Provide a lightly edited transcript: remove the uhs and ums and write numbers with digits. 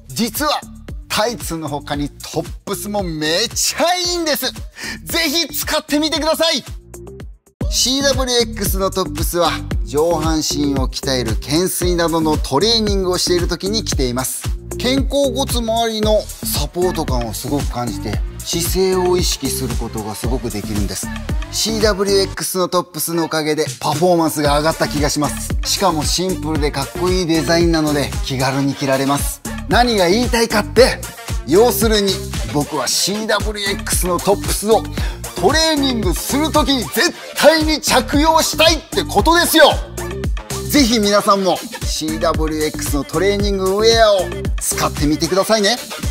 実はタイツの他にトップスもめちゃいいんです。ぜひ使ってみてください。 CWX のトップスは上半身を鍛える懸垂などのトレーニングをしている時に着ています。肩甲骨周りのサポート感をすごく感じて、姿勢を意識することがすごくできるんです。 CWX のトップスのおかげでパフォーマンスが上がった気がします。しかもシンプルでかっこいいデザインなので気軽に着られます。何が言いたいかって、要するに僕は CWX のトップスをトレーニングする時に絶対に着用したいってことですよ。ぜひ皆さんも CWX のトレーニングウェアを使ってみてくださいね。